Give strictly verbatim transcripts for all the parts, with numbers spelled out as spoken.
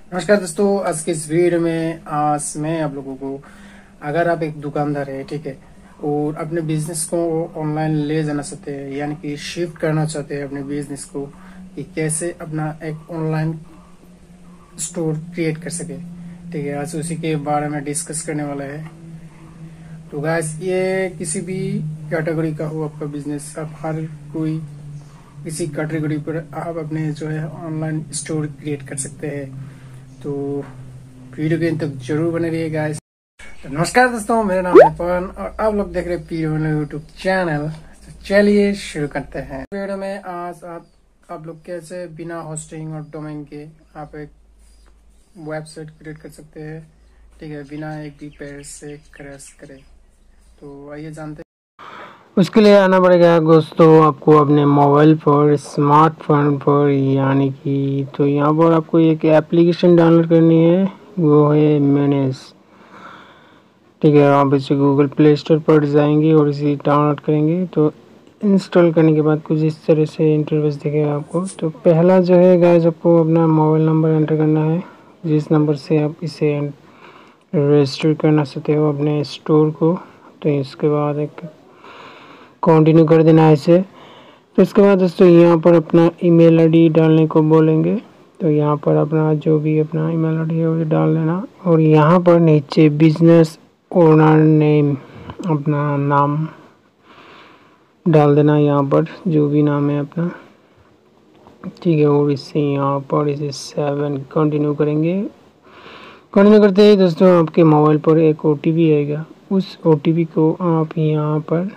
नमस्कार दोस्तों, आज के इस वीडियो में आज मैं आप लोगों को, अगर आप एक दुकानदार है, ठीक है, और अपने बिजनेस को ऑनलाइन ले जाना चाहते हैं, यानी कि शिफ्ट करना चाहते हैं अपने बिजनेस को, कि कैसे अपना एक ऑनलाइन स्टोर क्रिएट कर सके, ठीक है, आज उसी के बारे में डिस्कस करने वाला है। तो गाइस, ये किसी भी कैटेगरी का हो आपका बिजनेस, आप हर कोई किसी कैटेगरी पर आप अपने जो है ऑनलाइन स्टोर क्रिएट कर सकते हैं। तो वीडियो के अंत तक जरूर बने रहिए गाइस। तो नमस्कार दोस्तों, मेरा नाम है पवन और आप लोग देख रहे हैं पीर यूट्यूब चैनल। तो चलिए शुरू करते हैं। वीडियो में आज आप आप लोग कैसे बिना होस्टिंग और डोमेन के आप एक वेबसाइट क्रिएट कर सकते हैं, ठीक है, बिना एक भी पेज से क्रैश करे। तो आइए जानते हैं। उसके लिए आना पड़ेगा दोस्तों आपको अपने मोबाइल पर, स्मार्टफोन पर, यानी कि तो यहाँ पर आपको एक एप्लीकेशन डाउनलोड करनी है, वो है मैनेज। ठीक है, आप इसे गूगल प्ले स्टोर पर जाएंगे और इसे डाउनलोड करेंगे। तो इंस्टॉल करने के बाद कुछ इस तरह से इंटरफेस दिखेगा आपको। तो पहला जो है गाइस, आपको अपना मोबाइल नंबर एंटर करना है, जिस नंबर से आप इसे रजिस्टर करना चाहते हो अपने स्टोर को। तो इसके बाद एक कंटिन्यू कर देना है इसे। तो इसके बाद दोस्तों यहाँ पर अपना ईमेल आईडी डालने को बोलेंगे। तो यहाँ पर अपना जो भी अपना ईमेल आईडी है वो डाल देना, और यहाँ पर नीचे बिजनेस ओनर नेम, अपना नाम डाल देना, यहाँ पर जो भी नाम है अपना, ठीक है। और इससे यहाँ पर इसे सेवन कंटिन्यू करेंगे। कंटिन्यू करते ही दोस्तों आपके मोबाइल पर एक ओ टी पी आएगा, उस ओ टी पी को आप यहाँ पर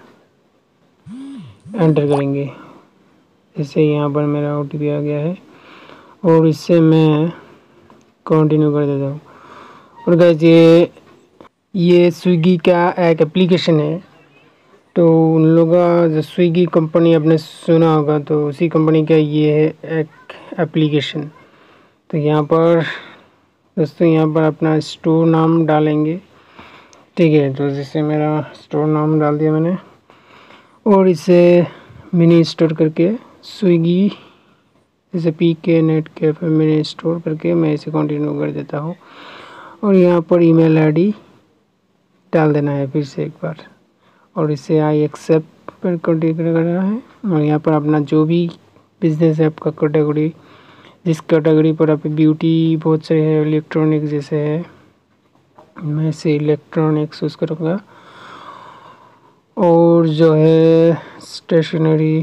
एंटर करेंगे। इससे यहाँ पर मेरा ओ टी पी आ गया है और इससे मैं कंटिन्यू कर देता हूँ। और गाइस ये ये स्विगी का एक एप्लीकेशन है। तो उन लोगों का जो स्विगी कंपनी आपने सुना होगा, तो उसी कंपनी का ये है एक एप्लीकेशन। तो यहाँ पर दोस्तों यहाँ पर अपना स्टोर नाम डालेंगे, ठीक है। तो जैसे मेरा स्टोर नाम डाल दिया मैंने, और इसे मिनी स्टोर करके स्विगी जैसे P K net cafe mini store करके मैं इसे कंटिन्यू कर देता हूँ। और यहाँ पर ईमेल आईडी डाल देना है फिर से एक बार, और इसे आई एक्सेप्ट पर कंटिन्यू करना है। और यहाँ पर अपना जो भी बिजनेस है आपका कैटेगरी, जिस कैटेगरी पर आप ब्यूटी बहुत सारे है, इलेक्ट्रॉनिक जैसे है, मैं इसे इलेक्ट्रॉनिक्स यूज़ करूँगा। और जो है स्टेशनरी,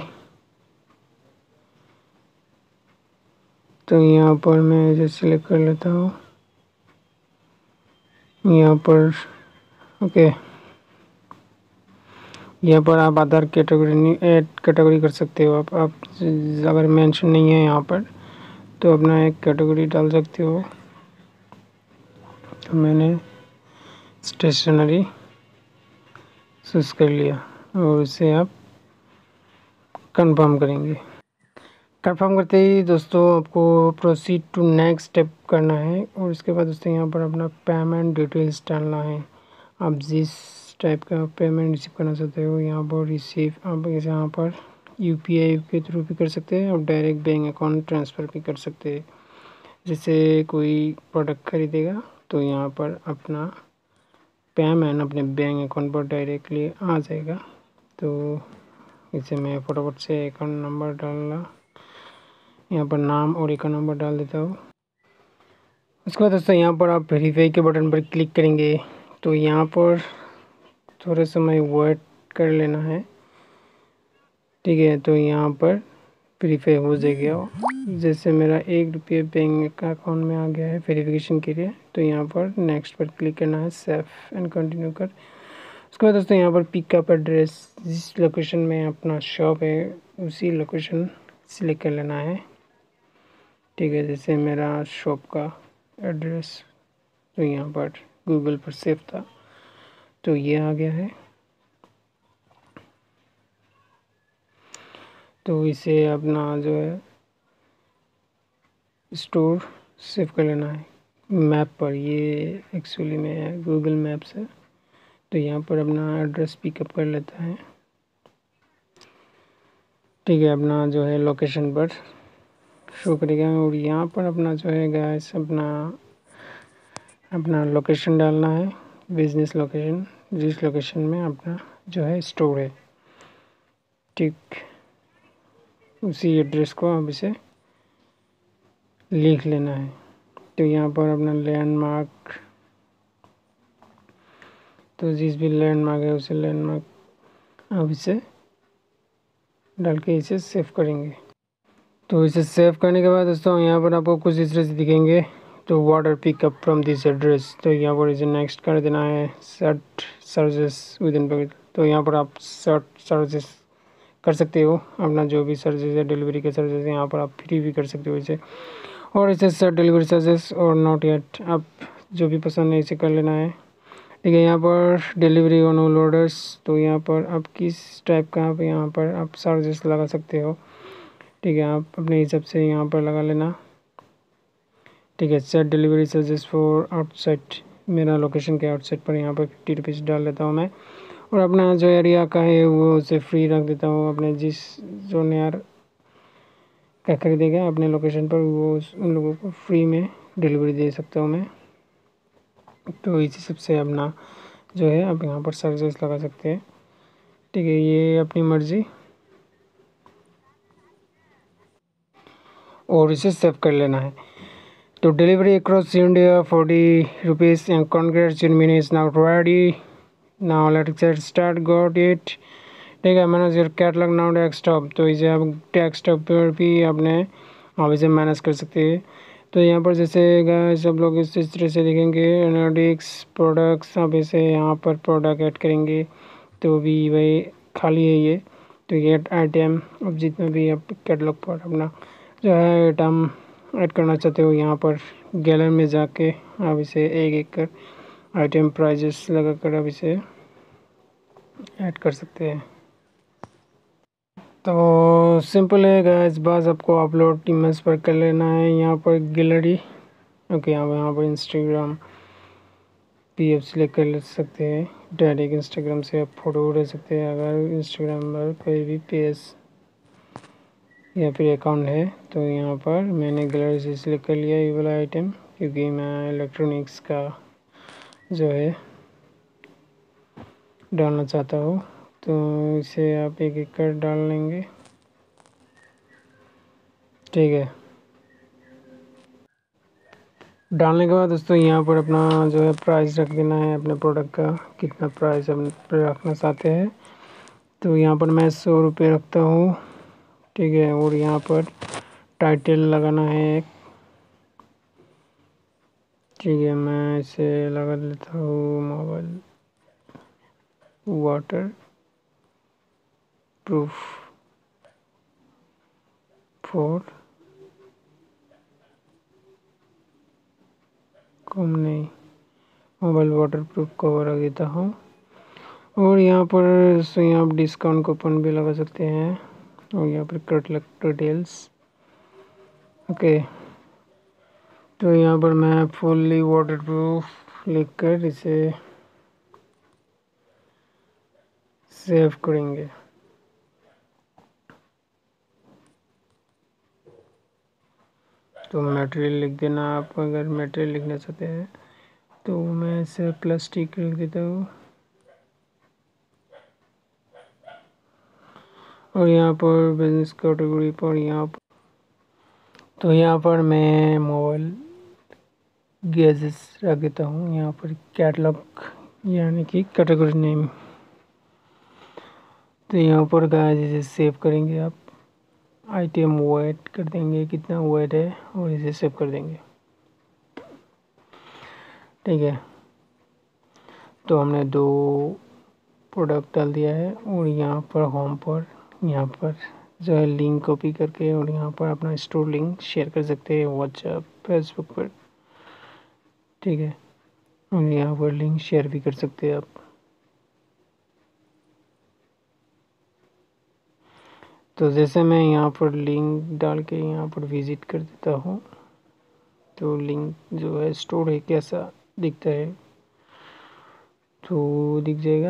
तो यहाँ पर मैं इसे सिलेक्ट कर लेता हूँ यहाँ पर, ओके। यहाँ पर आप अदर कैटेगरी ऐड कैटेगरी कर सकते हो। आप आप अगर मेंशन नहीं है यहाँ पर तो अपना एक कैटेगरी डाल सकते हो। तो मैंने स्टेशनरी चूज़ कर लिया और इसे आप कंफर्म करेंगे। कंफर्म करते ही दोस्तों आपको प्रोसीड टू नेक्स्ट स्टेप करना है। और इसके बाद दोस्तों यहाँ पर अपना पेमेंट डिटेल्स डालना है। आप जिस टाइप का पेमेंट रिसीव करना चाहते हो, यहाँ पर रिसीव आप यहाँ पर यू पी आई के थ्रू भी कर सकते हैं और डायरेक्ट बैंक अकाउंट ट्रांसफ़र भी कर सकते हैं। जैसे कोई प्रोडक्ट खरीदेगा तो यहाँ पर अपना पेमेंट अपने बैंक अकाउंट पर डायरेक्टली आ जाएगा। तो इसे मैं फटाफट से अकाउंट नंबर डालना, यहाँ पर नाम और अकाउंट नंबर डाल देता हूँ। उसके बाद दोस्तों यहाँ पर आप वेरीफाई के बटन पर क्लिक करेंगे। तो यहाँ पर थोड़ा समय वेट कर लेना है, ठीक है। तो यहाँ पर वेरीफाई हो जाएगा। जैसे मेरा एक रुपये बैंक का अकाउंट में आ गया है वेरिफिकेशन के लिए, तो यहाँ पर नेक्स्ट पर क्लिक करना है, सेफ एंड कंटिन्यू कर। उसके बाद दोस्तों यहाँ पर पिकअप एड्रेस, जिस लोकेशन में अपना शॉप है उसी लोकेशन सिलेक्ट कर लेना है, ठीक है। जैसे मेरा शॉप का एड्रेस तो यहाँ पर गूगल पर सेव था, तो ये आ गया है। तो इसे अपना जो है स्टोर सेव कर लेना है मैप पर। ये एक्चुअली में गूगल मैप्स है। तो यहाँ पर अपना एड्रेस पिकअप कर लेता है, ठीक है। अपना जो है लोकेशन पर शो करेगा। और यहाँ पर अपना जो है गैस अपना अपना लोकेशन डालना है, बिजनेस लोकेशन, जिस लोकेशन में अपना जो है स्टोर है, ठीक उसी एड्रेस को अब इसे लिख लेना है। तो यहाँ पर अपना लैंडमार्क, तो जिस भी लैंडमार्क है उसे लैंडमार्क अब इसे डाल के इसे सेव करेंगे। तो इसे सेव करने के बाद दोस्तों यहाँ पर आपको कुछ इस तरह से दिखेंगे। तो water pickup from this address, तो यहाँ पर इसे नेक्स्ट कर देना है, set services within packet. तो यहाँ पर आप सर्ट सर्विसेज कर सकते हो, अपना जो भी सर्विसेज है डिलीवरी के सर्विसेज यहाँ पर आप फ्री भी कर सकते हो इसे। और इसे सर्ट डिलीवरी चार्जेस और नॉट येट, आप जो भी पसंद है इसे कर लेना है। ठीक है, यहाँ पर डिलीवरी ऑन ऑल ऑर्डर्स, तो यहाँ पर आप किस टाइप का आप यहाँ पर आप चार्जेस लगा सकते हो। ठीक है, आप अपने हिसाब से यहाँ पर लगा लेना। ठीक है, set delivery charges for outside, मेरा लोकेशन के आउटसाइड पर यहाँ पर फिफ्टी रुपीज़ डाल देता हूँ मैं। और अपना जो एरिया का है वो उसे फ्री रख देता हूँ, अपने जिस जो नियर क्या खरीदेगा अपने लोकेशन पर वो उन लोगों को फ्री में डिलीवरी दे सकता हूँ मैं। तो इसी सबसे अपना जो है आप यहाँ पर चार्जेस लगा सकते हैं। ठीक है, ये अपनी मर्ज़ी, और इसे सेव कर लेना है। तो delivery across India forty rupees and congratulation is now ready, now let's start got it. ठीक है, manage your catalog now desktop, तो इसे आप डेस्कटॉप पर भी अपने आप इसे मैनेज कर सकते हैं। तो यहाँ पर जैसे सब लोग इस इस तरह से देखेंगे, एनालिटिक्स प्रोडक्ट्स, आप इसे यहाँ पर प्रोडक्ट ऐड करेंगे तो भी वही खाली है ये। तो ये आइटम, अब जितना भी आप कैटलॉग पर अपना जो है आइटम ऐड करना चाहते हो यहाँ पर गैलरी में जाके आप इसे एक एक कर आइटम प्राइजेस लगा कर आप इसे ऐड कर सकते हैं। तो सिंपल है गाइस, बस आपको अपलोड इमेज पर कर लेना है। यहाँ पर गैलरी, ओके, आप यहाँ पर इंस्टाग्राम भी आप सिलेक्ट कर सकते हैं, डायरेक्ट इंस्टाग्राम से आप फ़ोटो उठा सकते हैं। अगर इंस्टाग्राम पर कोई भी पेज या फिर अकाउंट है तो यहाँ पर मैंने गैलरी से सिलेक्ट कर लिया ये वाला आइटम, क्योंकि मैं इलेक्ट्रॉनिक्स का जो है डालना चाहता हूँ। तो इसे आप एक एक कर डाल लेंगे। ठीक है, डालने के बाद दोस्तों यहाँ पर अपना जो है प्राइस रख देना है, अपने प्रोडक्ट का कितना प्राइस हम रखना चाहते हैं। तो यहाँ पर मैं सौ रुपये रखता हूँ। ठीक है, और यहाँ पर टाइटल लगाना है एक। ठीक है, मैं इसे लगा देता हूँ मोबाइल वाटर प्रूफ फोर कम नहीं मोबाइल वाटर प्रूफ कवर रख देता हूँ। और यहाँ पर सो यहाँ पर डिस्काउंट कूपन भी लगा सकते हैं, और यहाँ पर कट लग डिटेल्स। ओके, तो यहाँ पर मैं फुल्ली वाटर प्रूफ लिख कर इसे सेव करेंगे। तो मटेरियल लिख देना, आप अगर मटेरियल लिखना चाहते हैं तो मैं इसे प्लास्टिक लिख देता हूँ। और यहाँ पर बिजनेस कैटेगरी पर यहाँ पर तो यहाँ पर मैं मोबाइल गैजेट्स रख देता हूँ। यहाँ पर कैटलॉग यानी कि कैटेगरी नेम, तो यहाँ पर गाइस इसे सेव करेंगे आप, आइटम वेट कर देंगे कितना वेट है और इसे सेव कर देंगे। ठीक है, तो हमने दो प्रोडक्ट डाल दिया है। और यहाँ पर होम पर यहाँ पर जो है लिंक कॉपी करके और यहाँ पर अपना स्टोर लिंक शेयर कर सकते हैं व्हाट्सएप फेसबुक पर। ठीक है, और यहाँ पर लिंक शेयर भी कर सकते हैं आप। तो जैसे मैं यहाँ पर लिंक डाल के यहाँ पर विज़िट कर देता हूँ, तो लिंक जो है स्टोर है कैसा दिखता है तो दिख जाएगा।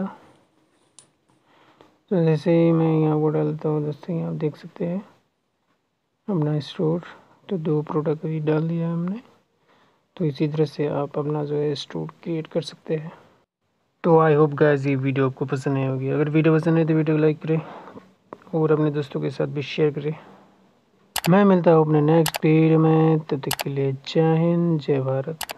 तो जैसे ही मैं यहाँ पर डालता हूँ दोस्तों, यहाँ आप देख सकते हैं अपना स्टोर तो दो प्रोडक्ट अभी डाल दिया हमने। तो इसी तरह से आप अपना जो है स्टोर क्रिएट कर सकते हैं। तो आई होप गाइस ये वीडियो आपको पसंद आई होगी। अगर वीडियो पसंद है तो वीडियो को लाइक करें और अपने दोस्तों के साथ भी शेयर करें। मैं मिलता हूँ अपने नेक्स्ट वीडियो में, तब तक के लिए जय हिंद, जय भारत।